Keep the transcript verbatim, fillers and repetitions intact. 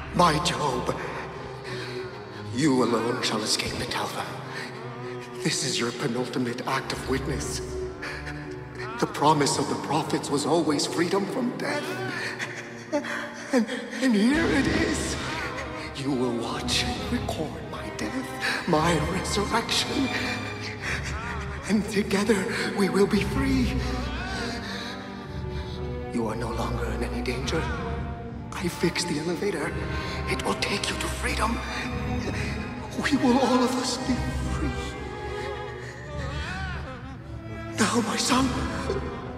My Job, you alone shall escape the Talva. This is your penultimate act of witness. The promise of the prophets was always freedom from death. And, and here it is. You will watch and record my death, my resurrection. And together we will be free. You are no longer in any danger. I fixed the elevator. It will take you to freedom. We will all of us be free. Now, my son,